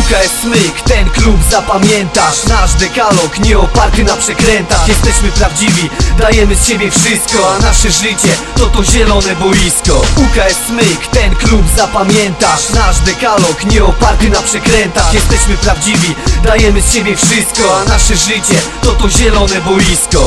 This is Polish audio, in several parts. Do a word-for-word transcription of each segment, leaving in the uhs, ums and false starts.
U K S Smyk, ten klub zapamiętasz. Nasz dekalog nie oparty na przekrętach. Jesteśmy prawdziwi, dajemy z siebie wszystko, a nasze życie to to zielone boisko. U K S Smyk, ten klub zapamiętasz. Nasz dekalog nie oparty na przekrętach. Jesteśmy prawdziwi, dajemy z siebie wszystko, a nasze życie to to zielone boisko.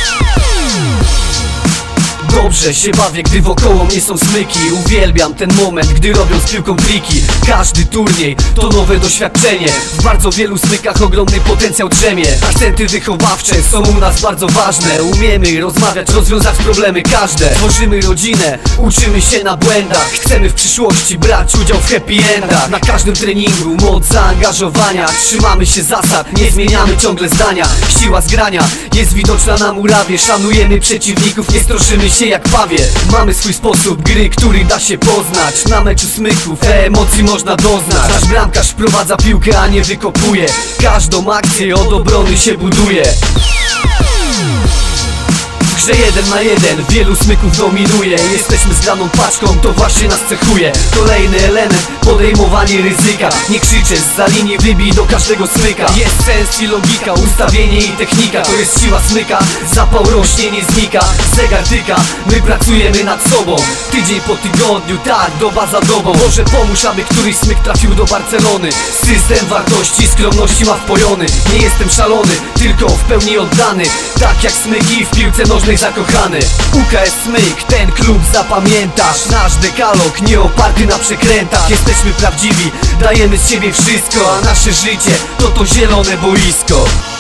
Dobrze się bawię, gdy wokoło mnie są smyki. Uwielbiam ten moment, gdy robią z piłką triki. Każdy turniej to nowe doświadczenie. W bardzo wielu smykach ogromny potencjał drzemie. Akcenty wychowawcze są u nas bardzo ważne. Umiemy rozmawiać, rozwiązać problemy każde. Tworzymy rodzinę, uczymy się na błędach. Chcemy w przyszłości brać udział w happy endach. Na każdym treningu moc zaangażowania. Trzymamy się zasad, nie zmieniamy ciągle zdania. Siła zgrania jest widoczna na murawie. Szanujemy przeciwników, nie stroszymy się jak pawie. Mamy swój sposób gry, który da się poznać. Na meczu smyków te emocji można doznać. Nasz bramkarz wprowadza piłkę, a nie wykopuje. Każdą akcję od obrony się buduje. W grze jeden na jeden wielu smyków dominuje. Jesteśmy zgraną paczką, to właśnie nas cechuje. Kolejny element, podejmowanie ryzyka. Nie krzyczę zza linii, wybij do każdego smyka. Jest sens i logika, ustawienie i technika. To jest siła smyka, zapał rośnie, nie znika. Zegar tyka, my pracujemy nad sobą. Tydzień po tygodniu, tak, doba za dobą. Boże pomóż, aby któryś smyk trafił do Barcelony. System wartości, skromności ma wpojony. Nie jestem szalony, tylko w pełni oddany. Tak jak smyki w piłce nożnej zakochany. U K S Smyk, ten klub zapamiętasz. Nasz dekalog nie oparty na przekrętach. Jesteśmy prawdziwi, dajemy z siebie wszystko, a nasze życie to to zielone boisko.